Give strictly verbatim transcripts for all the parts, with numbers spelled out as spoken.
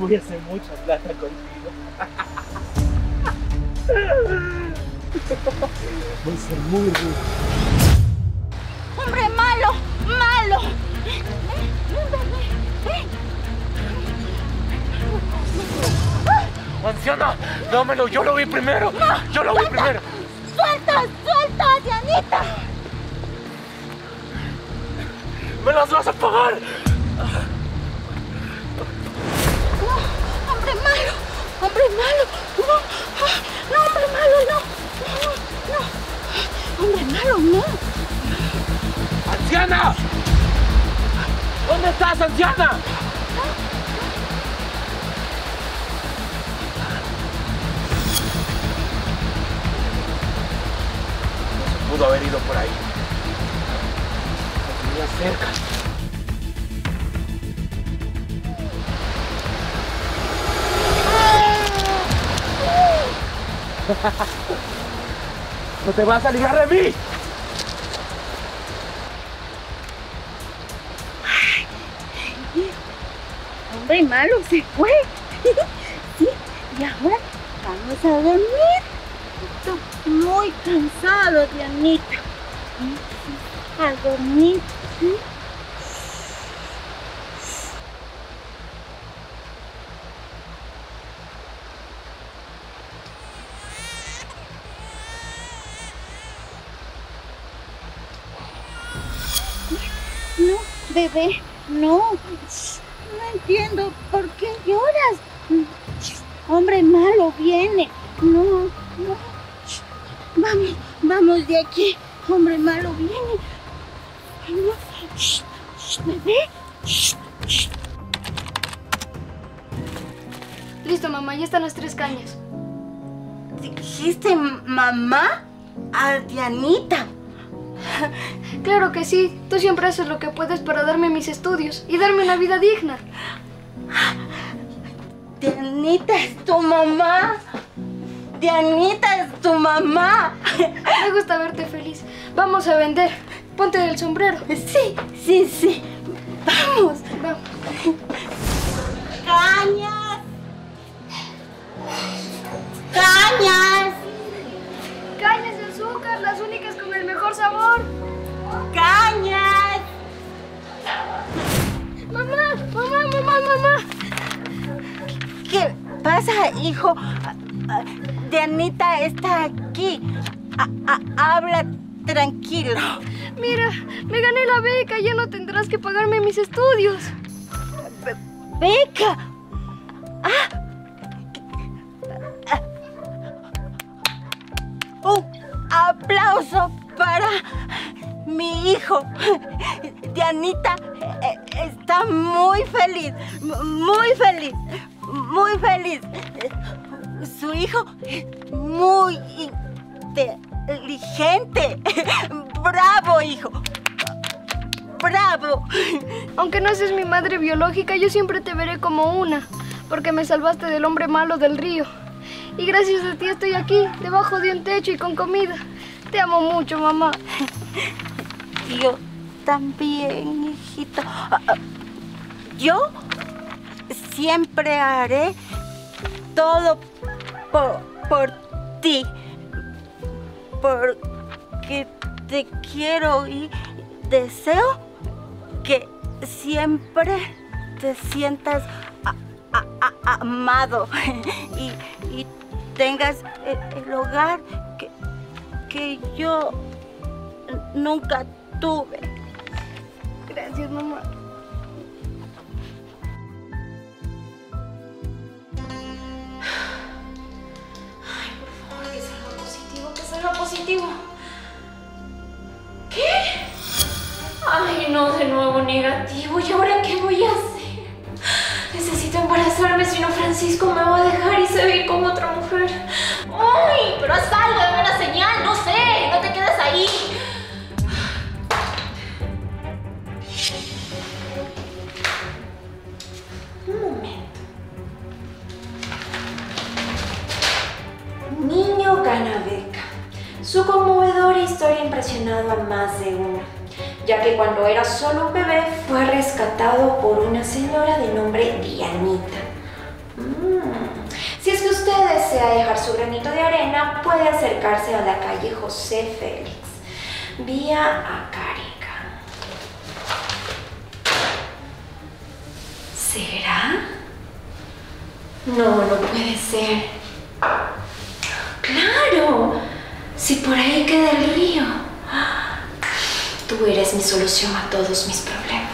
voy a hacer mucha plata contigo. Voy a ser muy rico. ¡Hombre malo! ¡Malo! ¡Ven, bebé! ¡Ven! ¡Anciana! ¡Dámelo! ¡Yo lo vi primero! No, ¡Yo lo vi suelta, primero! ¡Suelta! ¡Suelta, Dianita! ¡Me las vas a pagar! ¡No! ¡Hombre malo! ¡Hombre malo! ¡No! ¡No, hombre malo, no! ¡No! ¡No! ¡Hombre malo, no! ¡Anciana! ¿Dónde estás, anciana? Pudo haber ido por ahí. Lo tenía cerca. ¡No te vas a librar de mí! Hombre malo se fue. Sí, y ahora vamos a dormir. Estoy muy cansado, Dianita. A dormir. No, bebé, no. No entiendo por qué lloras. Hombre malo viene. No, no. Vamos, vamos de aquí. Hombre malo viene. No. Shh, shh, bebé. Shh, shh. Listo, mamá, ya están las tres cañas. ¿Dijiste mamá a Dianita? Claro que sí. Tú siempre haces lo que puedes para darme mis estudios y darme una vida digna. Dianita es tu mamá. Dianita es tu mamá. Me gusta verte feliz. Vamos a vender. Ponte el sombrero. Sí, sí, sí. Vamos. Vamos. Cañas. Cañas. Cañas de azúcar, las únicas con el mejor sabor. Cañas. Mamá, mamá, mamá, mamá. ¿Qué pasa, hijo? Dianita está aquí. A- a- habla tranquilo. Mira, me gané la beca. Ya no tendrás que pagarme mis estudios. Be- ¡Beca! ¡Ah! Un aplauso para mi hijo. Dianita eh, está muy feliz, muy feliz, muy feliz. Su hijo muy inteligente. ¡Bravo, hijo! ¡Bravo! Aunque no seas mi madre biológica, yo siempre te veré como una, porque me salvaste del hombre malo del río. Y gracias a ti estoy aquí, debajo de un techo y con comida. Te amo mucho, mamá. Yo también, hijito. Yo siempre haré todo por, por ti. Porque te quiero y deseo que siempre te sientas a, a, a, amado y, y tengas el, el hogar que, que yo nunca tuve. Gracias, mamá. Ay, por favor, que salga positivo, que salga positivo. ¿Qué? Ay, no, de nuevo negativo. ¿Y ahora qué voy a hacer? Necesito embarazarme, si no Francisco me va a dejar y se va a ir con otra mujer. ¡Ay! Pero haz algo, dame una señal, no sé, no te quedes ahí. Un momento. Niño gana beca. Su conmovedora historia ha impresionado a más de uno, ya que cuando era solo un bebé fue rescatado por una señora de nombre Dianita, desea dejar su granito de arena, puede acercarse a la calle José Félix, vía Acárica. ¿Será? No, no puede ser. ¡Claro! Si por ahí queda el río. Tú eres mi solución a todos mis problemas.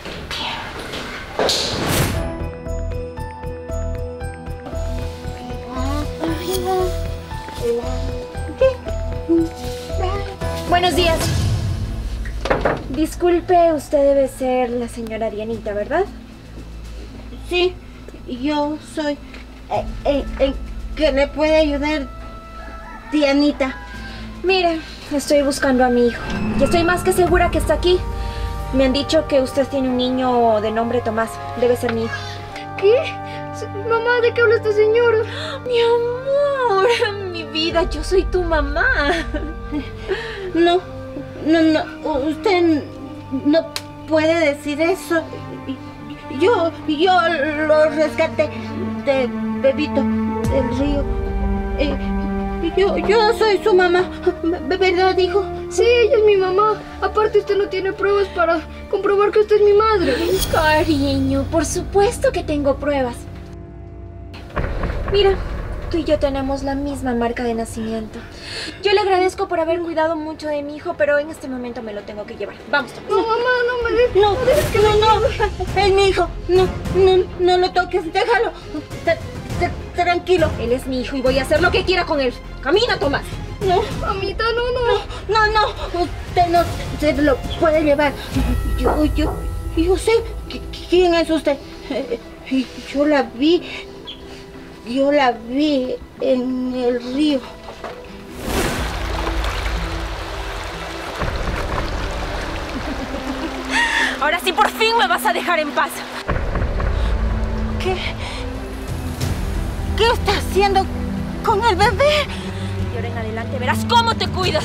Buenos días. Disculpe, usted debe ser la señora Dianita, ¿verdad? Sí, yo soy el, el, el que le puede ayudar, Dianita. Mire, estoy buscando a mi hijo y estoy más que segura que está aquí. Me han dicho que usted tiene un niño de nombre Tomás. Debe ser mi hijo. ¿Qué? Mamá, ¿de qué habla esta señora? Mi amor, mi vida, yo soy tu mamá. No, no, no, usted no puede decir eso. Yo, yo lo rescaté de Bebito del río. Eh, yo, yo soy su mamá, ¿verdad, hijo? Sí, ella es mi mamá. Aparte, usted no tiene pruebas para comprobar que usted es mi madre. Cariño, por supuesto que tengo pruebas. Mira, tú y yo tenemos la misma marca de nacimiento. Yo le agradezco por haber cuidado mucho de mi hijo, pero en este momento me lo tengo que llevar. Vamos, Tomás. No, mamá, no me dejes. No, no, no, es mi hijo. No, no, no lo toques, déjalo. T- t- tranquilo. Él es mi hijo y voy a hacer lo que quiera con él. Camina, Tomás. No, Mamita, no, no. no, no, usted no se lo puede llevar. Yo, yo, yo sé qui- quién es usted. Yo la vi, yo la vi en el río. Ahora sí, por fin me vas a dejar en paz. ¿Qué? ¿Qué está haciendo con el bebé? Y ahora en adelante verás cómo te cuidas.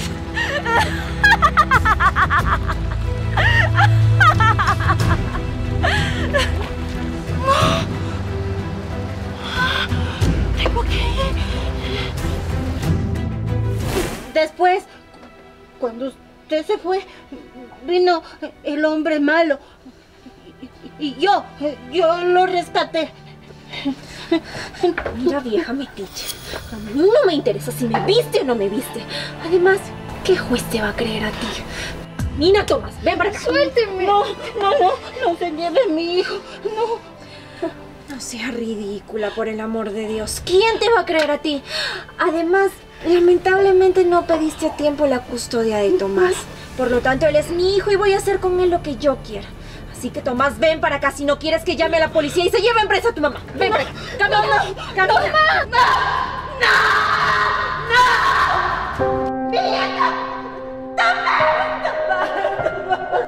Tengo que ir. Después, cuando usted se fue, vino el hombre malo. Y, y yo, yo lo rescaté. Mira, vieja metiche, a mí no me interesa si me viste o no me viste. Además, ¿qué juez te va a creer a ti? Mina, Tomás, ven para acá. Suélteme. No, no, no, no se lleve mi hijo. No. No seas ridícula, por el amor de Dios. ¿Quién te va a creer a ti? Además, lamentablemente no pediste a tiempo la custodia de Tomás. Por lo tanto, él es mi hijo y voy a hacer con él lo que yo quiera. Así que, Tomás, ven para acá si no quieres que llame a la policía y se lleve en presa a tu mamá. Ven para acá. Camina, camina. ¡Tomás! ¡No! ¡No! ¡Vieja! ¡Tomás! ¡Tomás!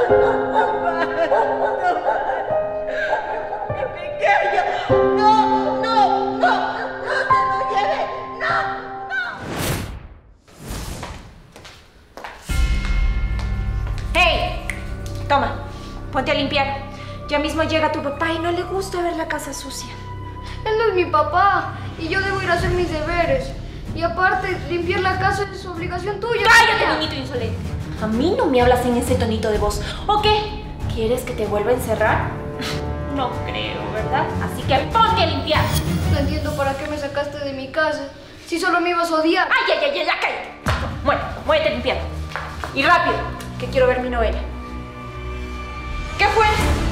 ¡Mi pequeño! ¡No! ¡No! ¡No! ¡No se lo lleve! ¡No! ¡No! ¡Hey! Toma, ponte a limpiar. Ya mismo llega tu papá y no le gusta ver la casa sucia. Él no es mi papá y yo debo ir a hacer mis deberes. Y aparte, limpiar la casa es obligación tuya. ¡Cállate, niña! niñito insolente! A mí no me hablas en ese tonito de voz. ¿O qué? ¿Quieres que te vuelva a encerrar? No creo, ¿verdad? Así que ponte a limpiar. No entiendo para qué me sacaste de mi casa. Si solo me ibas a odiar. ¡Ay, ay, ay, ay! Ya cállate. Bueno, muévete a limpiar. Y rápido, que quiero ver mi novela. ¿Qué fue?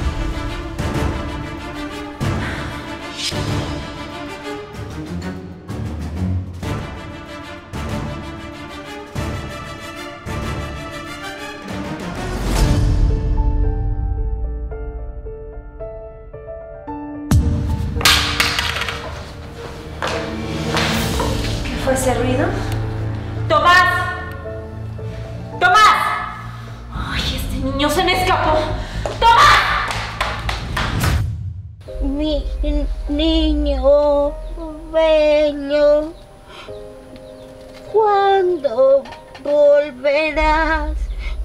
¿Qué fue ese ruido? ¡Tomás! ¡Tomás! ¡Ay, este niño se me escapó! ¡Tomás! Mi niño bello, ¿cuándo volverás?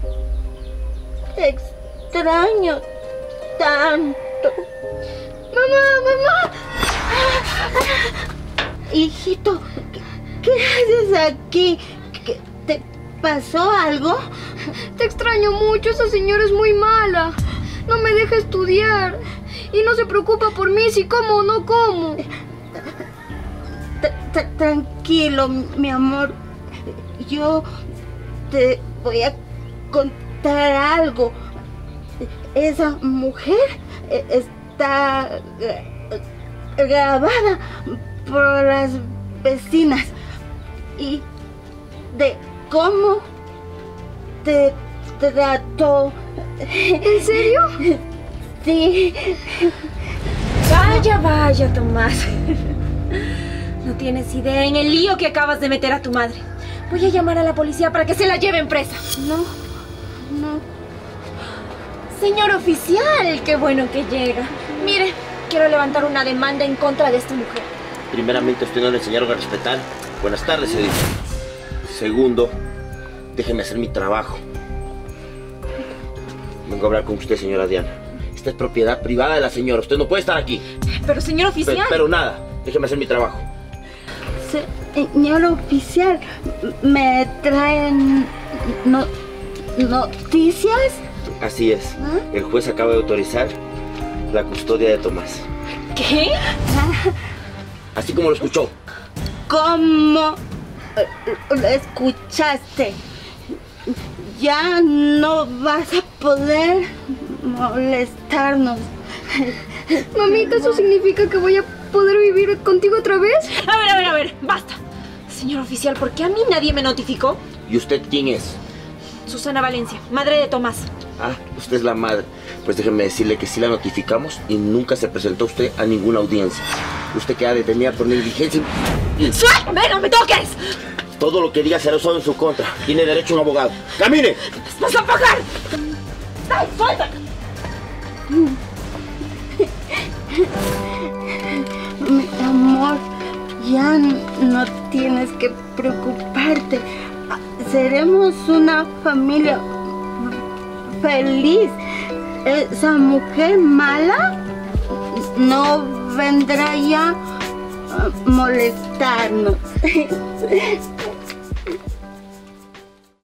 Te extraño tanto. ¡Mamá, mamá! hijito, ¿qué, qué haces aquí? ¿Qué, ¿Te pasó algo? Te extraño mucho, esa señora es muy mala. No me deja estudiar. Y no se preocupa por mí si como o no como. Tranquilo, mi amor. Yo te voy a contar algo. Esa mujer está grabada por las vecinas. Y de cómo te trató. ¿En serio? Sí. Vaya, vaya, Tomás. No tienes idea en el lío que acabas de meter a tu madre. Voy a llamar a la policía para que se la lleven presa. No, no. Señor oficial, qué bueno que llega. Mire, quiero levantar una demanda en contra de esta mujer. Primeramente, usted no le enseñaron a respetar. Buenas tardes, Edith. Segundo, déjeme hacer mi trabajo. Vengo a hablar con usted, señora Diana. Esta es propiedad privada de la señora. Usted no puede estar aquí. Pero, señor oficial... Pero, pero nada, déjeme hacer mi trabajo. Señor oficial, ¿me traen no, noticias? Así es. ¿Ah? El juez acaba de autorizar la custodia de Tomás. ¿Qué? Así como lo escuchó. ¿Cómo lo escuchaste? Ya no vas a poder molestarnos. Mamita, ¿eso significa que voy a poder vivir contigo otra vez? A ver, a ver, a ver, basta. Señor oficial, ¿por qué a mí nadie me notificó? ¿Y usted quién es? Susana Valencia, madre de Tomás. Ah, usted es la madre. Pues déjeme decirle que sí la notificamos y nunca se presentó usted a ninguna audiencia. Usted queda detenida por negligencia y... ¡Suéltame, no me toques! Todo lo que diga será usado en su contra. Tiene derecho a un abogado. ¡Camine! ¡Vas a pagar! ¡Ay, suéltame! Mi amor, ya no tienes que preocuparte. Seremos una familia feliz. Esa mujer mala no vendrá ya a molestarnos.